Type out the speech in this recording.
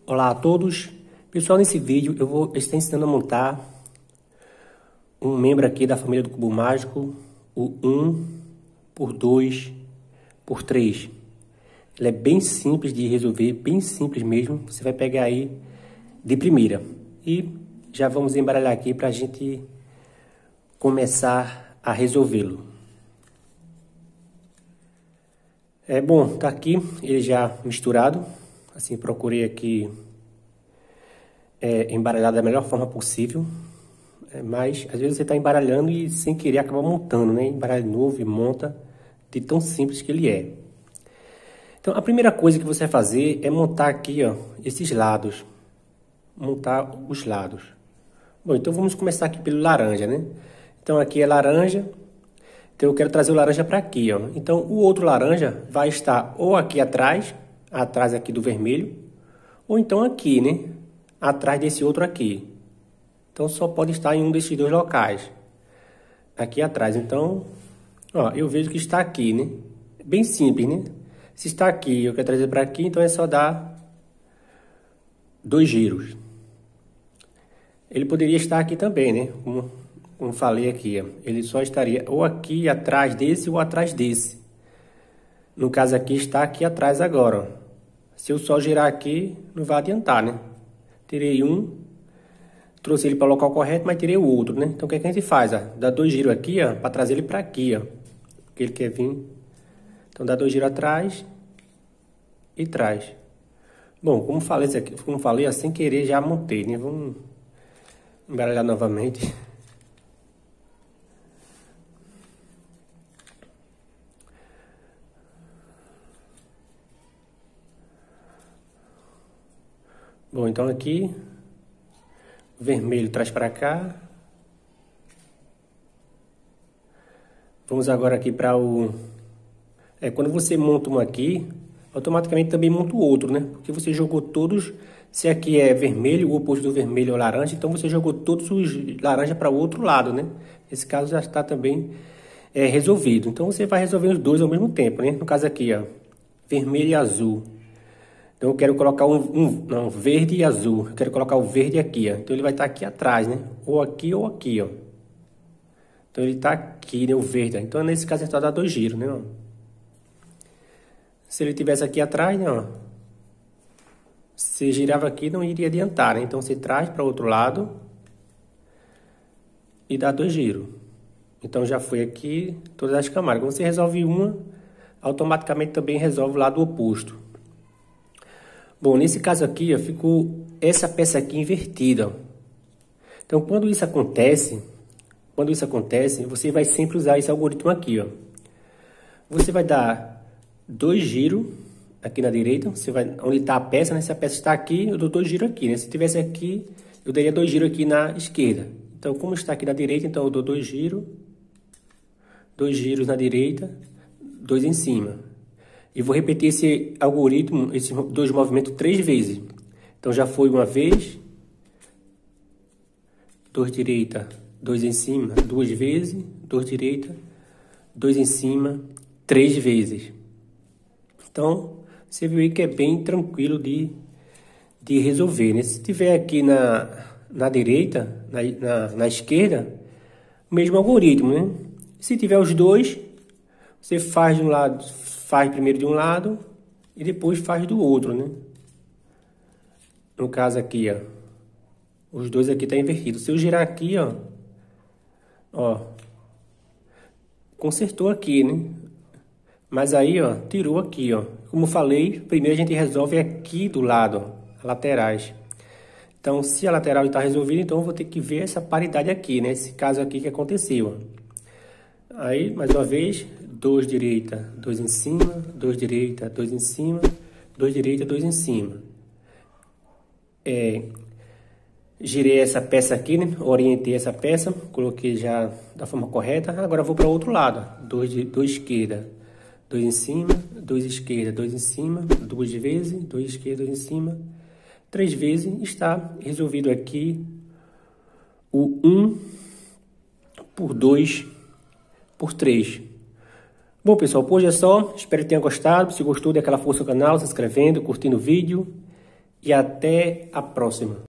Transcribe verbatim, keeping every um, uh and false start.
Olá a todos. Pessoal, nesse vídeo eu vou estar ensinando a montar um membro aqui da família do cubo mágico, o um por dois por três. Ele é bem simples de resolver, bem simples mesmo. Você vai pegar aí de primeira. E já vamos embaralhar aqui para a gente começar a resolvê-lo. É bom, tá aqui ele já misturado. Assim, procurei aqui é, embaralhar da melhor forma possível. É, mas, às vezes, você está embaralhando e, sem querer, acaba montando, né? Embaralha de novo e monta de tão simples que ele é. Então, a primeira coisa que você vai fazer é montar aqui, ó, esses lados. Montar os lados. Bom, então vamos começar aqui pelo laranja, né? Então, aqui é laranja. Então, eu quero trazer o laranja para aqui, ó. Então, o outro laranja vai estar ou aqui atrás, atrás aqui do vermelho, ou então aqui, né? Atrás desse outro aqui. Então, só pode estar em um desses dois locais. Aqui atrás. Então, ó, eu vejo que está aqui, né? Bem simples, né? Se está aqui, eu quero trazer para aqui, então é só dar dois giros. Ele poderia estar aqui também, né? Como, como falei aqui, ó. Ele só estaria ou aqui atrás desse ou atrás desse. No caso aqui, está aqui atrás agora, ó. Se eu só girar aqui, não vai adiantar, né? Tirei um, trouxe ele para o local correto, mas tirei o outro, né? Então, o que, é que a gente faz? Ó? Dá dois giros aqui, ó, para trazer ele para aqui, ó. Porque ele quer vir. Então, dá dois giros atrás e traz. Bom, como falei, isso aqui, como falei, ó, sem querer já montei, né? Vamos embaralhar novamente. Bom, então aqui, o vermelho traz para cá. Vamos agora aqui para o... É, quando você monta um aqui, automaticamente também monta o outro, né? Porque você jogou todos... Se aqui é vermelho, o oposto do vermelho é o laranja, então você jogou todos os laranja para o outro lado, né? Nesse caso já está também é, resolvido. Então você vai resolver os dois ao mesmo tempo, né? No caso aqui, ó, vermelho e azul. Então, eu quero colocar um, um não, verde e azul. Eu quero colocar o verde aqui, ó. Então, ele vai estar aqui atrás, né? Ou aqui ou aqui, ó. Então, ele está aqui, né? O verde. Ó. Então, nesse caso, a gente vai dar dois giros, né? Ó. Se ele tivesse aqui atrás, né? Ó. Se girava aqui, não iria adiantar, né? Então, você traz para o outro lado e dá dois giros. Então, já foi aqui todas as camadas. Quando você resolve uma, automaticamente também resolve o lado oposto. Bom, nesse caso aqui, ó, ficou essa peça aqui invertida. Ó. Então, quando isso acontece, quando isso acontece, você vai sempre usar esse algoritmo aqui, ó. Você vai dar dois giros aqui na direita, você vai onde está a peça, né? Se a peça está aqui, eu dou dois giros aqui, né? Se tivesse aqui, eu daria dois giros aqui na esquerda. Então, como está aqui na direita, então eu dou dois giros, dois giros na direita, dois em cima. E vou repetir esse algoritmo, esses dois movimentos, três vezes. Então, já foi uma vez. Dois direita, dois em cima, duas vezes. Dois direita, dois em cima, três vezes. Então, você viu aí que é bem tranquilo de, de resolver, né? Se tiver aqui na, na direita, na, na, na esquerda, o mesmo algoritmo, né? Se tiver os dois, você faz de um lado... Faz primeiro de um lado e depois faz do outro, né? No caso aqui, ó. Os dois aqui tá invertido. Se eu girar aqui, ó. Ó. Consertou aqui, né? Mas aí, ó, tirou aqui, ó. Como eu falei, primeiro a gente resolve aqui do lado, ó, laterais. Então, se a lateral está resolvida, então eu vou ter que ver essa paridade aqui, né? Esse caso aqui que aconteceu, ó. Aí, mais uma vez, dois direita, dois em cima, dois direita, dois em cima, dois direita, dois em cima. É, girei essa peça aqui, né? Orientei essa peça, coloquei já da forma correta. Agora vou para o outro lado, dois, de, dois esquerda, dois em cima, dois esquerda, dois em cima, duas vezes, dois esquerda, dois em cima, três vezes. Está resolvido aqui o um por dois por três. Bom, pessoal, por hoje é só. Espero que tenha gostado. Se gostou, dê aquela força ao canal, se inscrevendo, curtindo o vídeo. e até a próxima.